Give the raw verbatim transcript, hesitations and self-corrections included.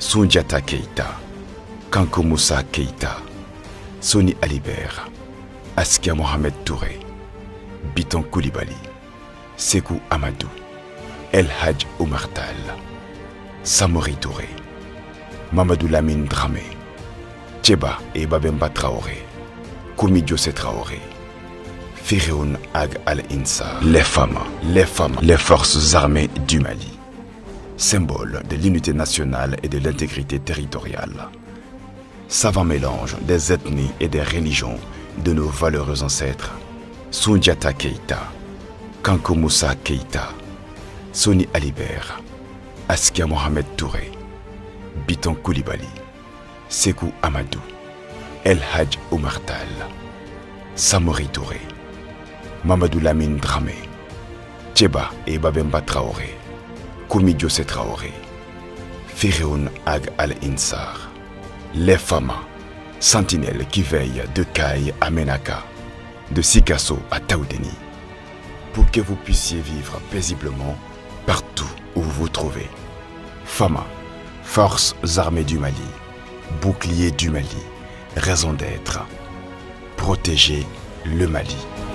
Soundiata Keita, Kankou Moussa Keita, Soni Alibert, Askia Mohamed Touré, Biton Koulibaly, Sekou Amadou, El Hadj Oumar Tall, Samori Touré, Mamadou Lamine Dramé, Tcheba et Babemba Traoré, Koumi Diosé Traoré, Fireoun Ag Al-Insa. Les femmes, les femmes, les forces armées du Mali, symbole de l'unité nationale et de l'intégrité territoriale. Savant mélange des ethnies et des religions de nos valeureux ancêtres. Soundiata Keita, Kankou Moussa Keita, Soni Alibert, Askia Mohamed Touré, Biton Koulibaly, Sekou Amadou, El Hadj Oumar Tall, Samori Touré, Mamadou Lamine Dramé, Tcheba et Babemba Traoré, Koumi Diosé Traoré, Fireoun Ag Al-Insar. Les femmes, sentinelles qui veillent de Kaye à Menaka, de Sikasso à Taoudeni, pour que vous puissiez vivre paisiblement partout où vous vous trouvez. Fama, forces armées du Mali, bouclier du Mali, raison d'être, protéger le Mali.